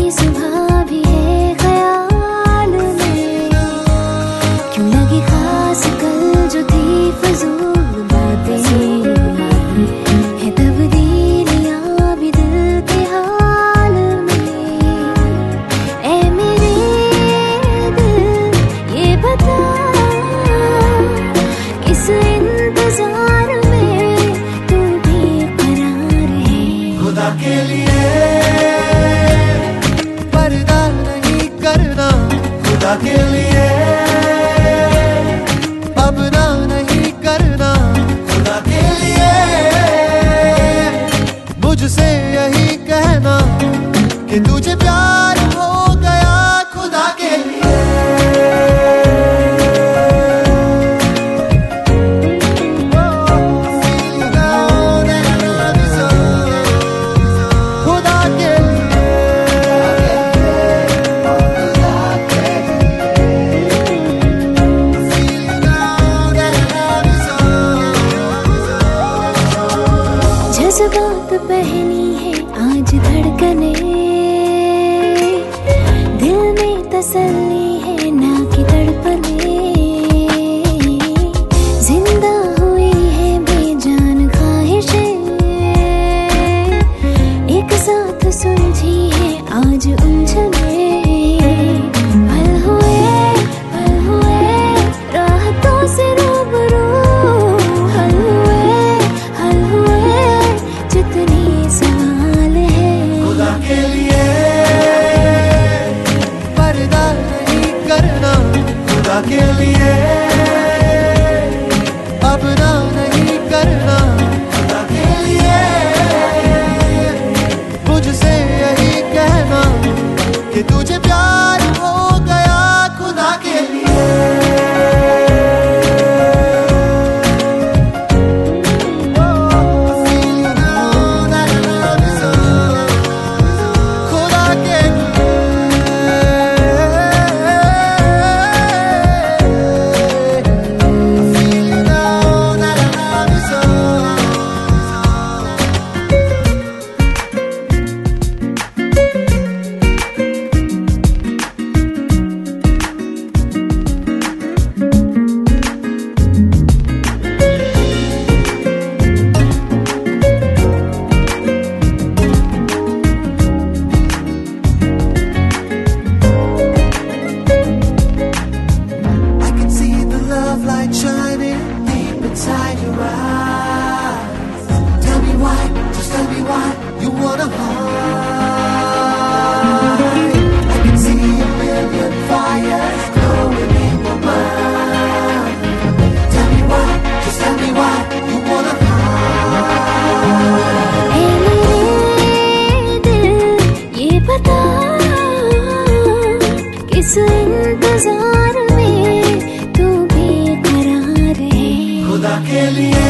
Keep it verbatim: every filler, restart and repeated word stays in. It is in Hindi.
सुबह भी है ख्याल में, क्यों लगी खास कल जो थी फजूल बातें, है तब्दीलियां भी दिल के हाल में। ऐ मेरे दिल ये बता किस इंतजार में तू बेकरार है। खुदा के लिए पर्दा नहीं करना, खुदा के लिए अब ना नहीं करना, खुदा के लिए मुझसे यही कहना कि तुझे प्यार हो गया, खुदा के लिए। जज्बात पहनी है आज धड़कने, दिल में तसल्ली है ना कि तड़पने, जिंदा हुई है बेजान ख्वाहिशें, एक साथ सुलझी है आज उलझने। पल हुए पल हुए राहतों से रूबरू, हल हुए हल हुए जितनी सवाल है। खुदा के लिए पर्दा नहीं करना, खुदा के लिए अब ना नहीं करना, खुदा के लिए मुझसे यही कहना कि तुझे प्यार हो गया, खुदा के लिए। Shining deep inside your eyes. Tell me why, just tell me why you wanna hide. I can see a million fires glowing in your mind. Tell me why, just tell me why you wanna hide. ऐ मेरे दिल ये बता किस इंतजार में तू बेकरार है। खुदा के लिए